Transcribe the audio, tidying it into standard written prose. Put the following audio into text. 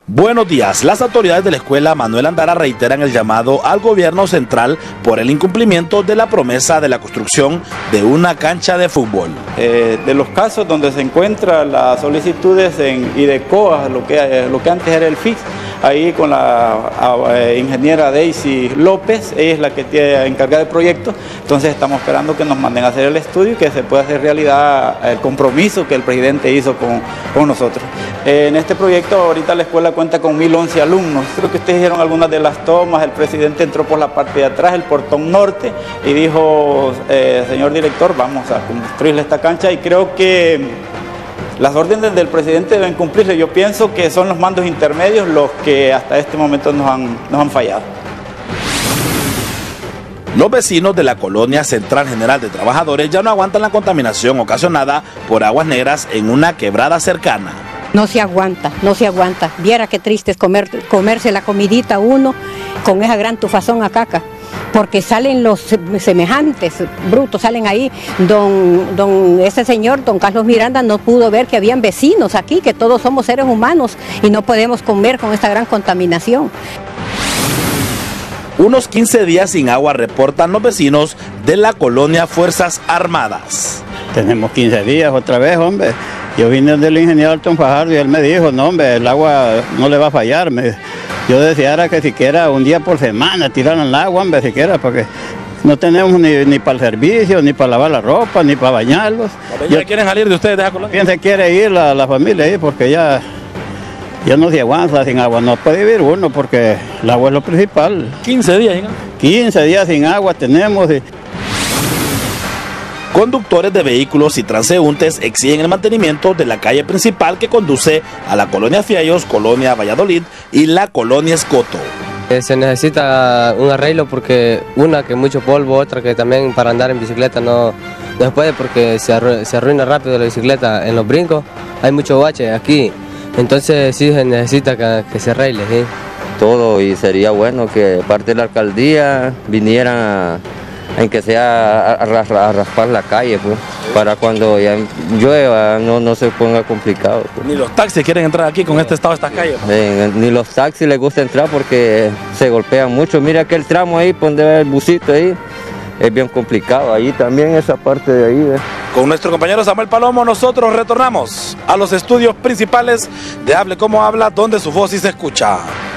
Buenos días. Las autoridades de la escuela Manuel Andara reiteran el llamado al gobierno central por el incumplimiento de la promesa de la construcción de una cancha de fútbol. De los casos donde se encuentran las solicitudes en IDECOA, lo que antes era el FIX, ahí con la ingeniera Daisy López, ella es la que tiene encargada del proyecto, entonces estamos esperando que nos manden a hacer el estudio y que se pueda hacer realidad el compromiso que el presidente hizo con nosotros. En este proyecto ahorita la escuela cuenta con 1011 alumnos. Creo que ustedes vieron algunas de las tomas. El presidente entró por la parte de atrás, el portón norte, y dijo, señor director, vamos a construirle esta cancha, y creo que las órdenes del presidente deben cumplirse. Yo pienso que son los mandos intermedios los que hasta este momento nos han fallado. Los vecinos de la colonia Central General de Trabajadores ya no aguantan la contaminación ocasionada por aguas negras en una quebrada cercana. No se aguanta, no se aguanta. Viera qué triste es comerse la comidita uno con esa gran tufazón a caca, porque salen los semejantes brutos, salen ahí. Ese señor, don Carlos Miranda, no pudo ver que habían vecinos aquí, que todos somos seres humanos y no podemos comer con esta gran contaminación. Unos 15 días sin agua reportan los vecinos de la colonia Fuerzas Armadas. Tenemos 15 días otra vez, hombre. Yo vine del ingeniero Alton Fajardo y él me dijo, no hombre, el agua no le va a fallar. Yo deseara que siquiera un día por semana tiraran el agua, hombre, siquiera, porque no tenemos ni para el servicio, ni para lavar la ropa, ni para bañarlos. ¿Ya quieren salir de ustedes de esa colonia? ¿Quién se quiere ir la familia ahí? Porque ya no se aguanta sin agua, no puede vivir uno porque el agua es lo principal. 15 días sin agua. 15 días sin agua tenemos. Conductores de vehículos y transeúntes exigen el mantenimiento de la calle principal que conduce a la colonia Fiallos, colonia Valladolid y la colonia Escoto. Se necesita un arreglo porque una que mucho polvo, otra que también para andar en bicicleta no se puede porque se arruina rápido la bicicleta en los brincos, hay mucho bache aquí, entonces sí se necesita que se arregle. ¿Sí? Todo, y sería bueno que parte de la alcaldía vinieran en que sea a raspar la calle, pues, para cuando ya llueva no se ponga complicado. Pues. Ni los taxis quieren entrar aquí con este estado de estas calles. Ni los taxis les gusta entrar porque se golpean mucho. Mira aquel tramo ahí, donde el busito ahí, es bien complicado. Ahí también esa parte de ahí. Con nuestro compañero Samuel Palomo nosotros retornamos a los estudios principales de Hable Como Habla, donde su voz sí se escucha.